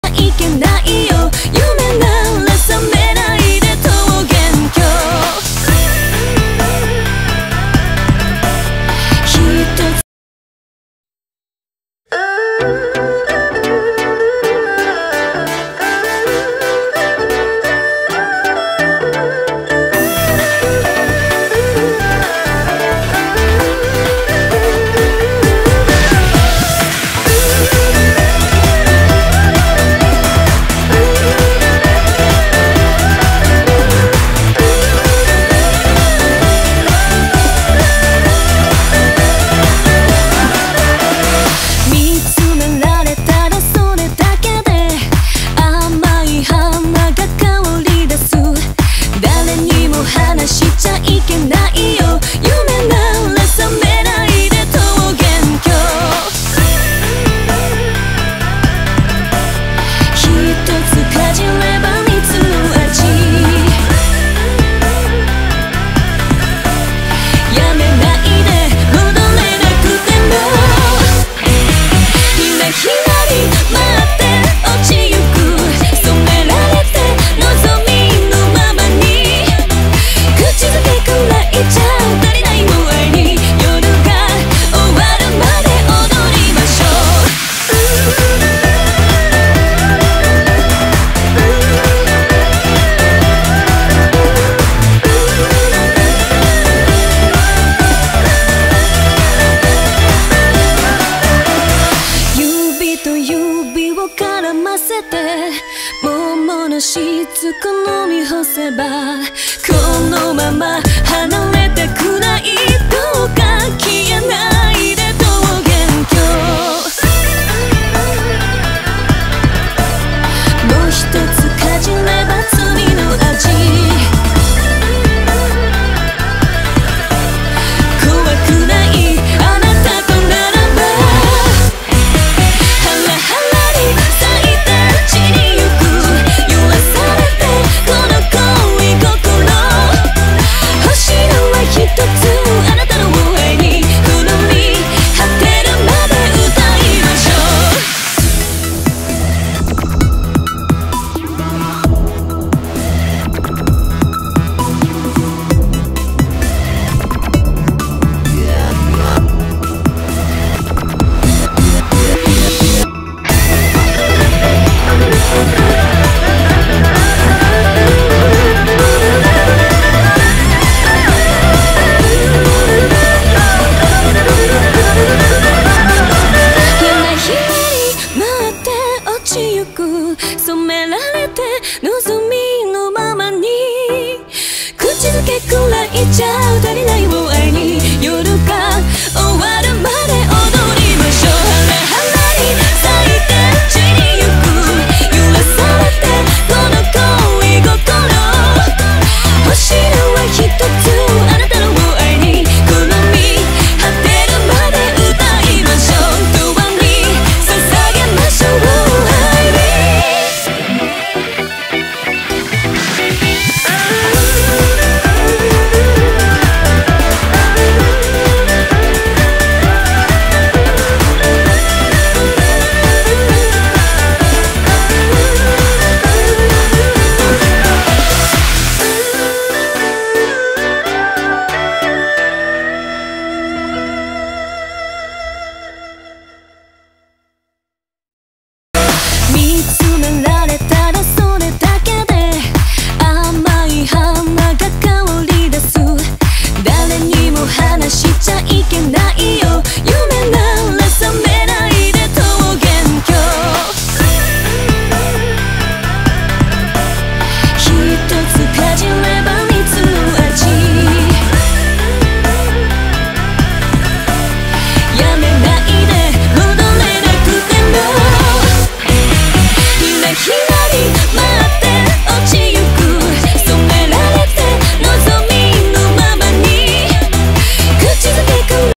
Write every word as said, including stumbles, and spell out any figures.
いけないよ。夢なら覚めないで桃源郷。一つ桃のしつこ飲み干せばこのまま離れてくない。どうか消えないで桃源郷。もう一つかじれば罪の味。怖くないあなたとならばハラハラに咲いて散りゆく。揺らされてこの恋心。欲しいのは一つあなたの上にふのみ果てるまで歌いましょう。染められて望みのままに口づけくらいちゃう。